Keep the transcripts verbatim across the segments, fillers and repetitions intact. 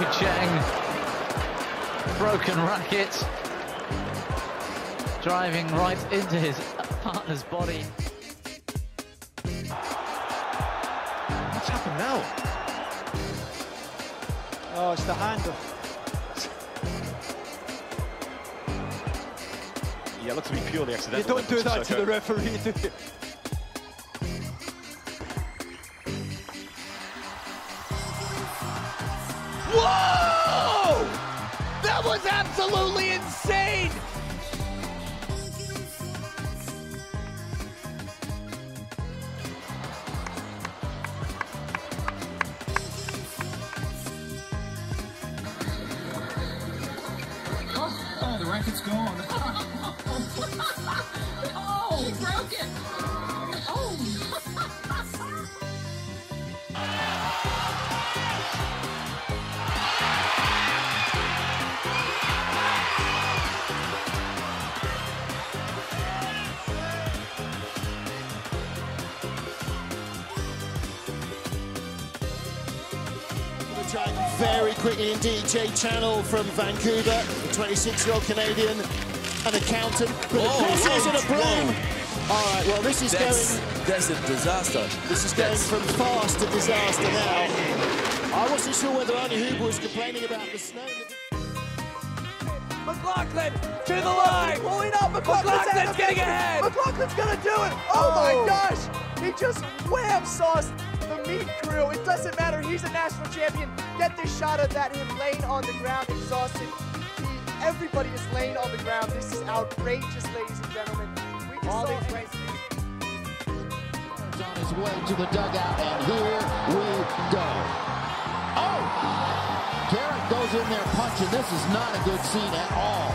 Yu Cheng, broken racket, driving right into his partner's body. What's happened now? Oh, it's the hand of... Yeah, it looks to be purely accidental. You don't do that to the referee, do you? Whoa! That was absolutely insane! Oh, the racket's gone. Oh, he broke it. Oh. Very quickly indeed, Jay Channel from Vancouver, the twenty-six-year-old Canadian, an accountant, but of course he's in a broom. All right, well this is that's, going... That's a disaster. This is going that's... from fast to disaster now. I wasn't sure whether Arnie Huber was complaining about the snow. McLaughlin to the line! Pulling up, McLaughlin's, McLaughlin's getting ahead! McLaughlin's gonna do it! Oh, oh my gosh! He just wham sauced the meat crew. It doesn't matter, he's a national champion. Get this shot of that, him laying on the ground, exhausted. He, everybody is laying on the ground. This is outrageous, ladies and gentlemen. We just All saw these races. On his way to the dugout, and here we go. Oh! Garrett goes in there punching. This is not a good scene at all.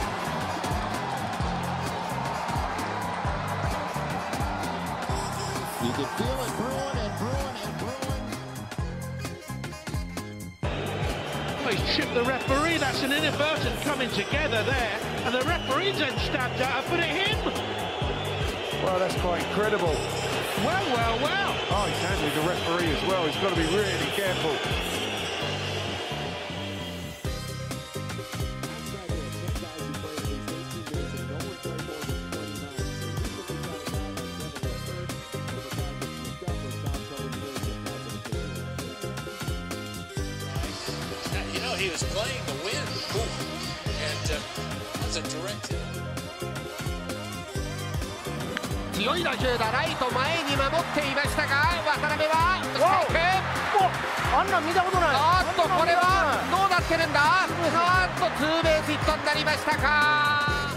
You can feel it brewing and brewing and brewing. He's chipped the referee. That's an inadvertent coming together there. And the referee then stabbed out and put it in. Well, that's quite incredible. Well, well, well. Oh, he's handling the referee as well. He's got to be really careful. You know, he was playing the wind, and uh, that's a direct hit. 強い打球だ、ライト前に守っていましたが、渡辺はステップ。 あんなん見たことない。 あっと、これはどうなってるんだ。あっと、ツーベースヒットになりましたか。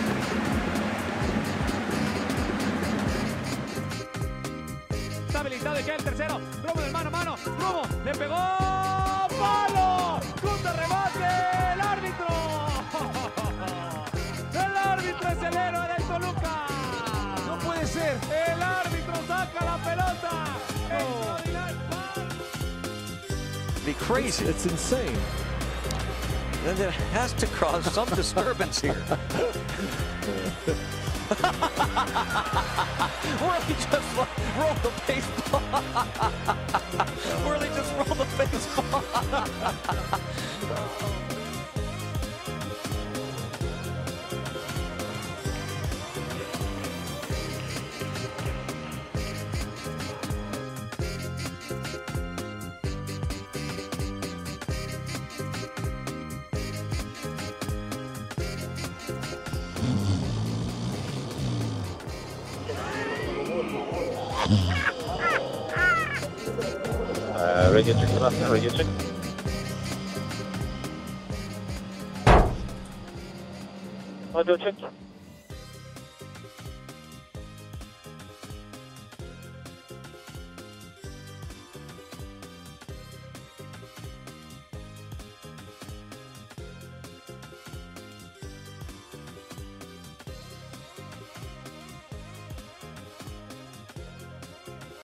Habilitado de que el tercero, Romo del mano a mano, Romo le pegó, ¡palo! ¡Contra remate! ¡El árbitro! ¡El árbitro es el héroe del Toluca! ¡No puede ser! ¡El árbitro saca la pelota! Oh. Be crazy. It's, it's insane. And it has to cause some disturbance here. Worley just rolled the baseball. Worley just rolled the baseball. Uh, radio check, Sebastian, radio check. Audio check.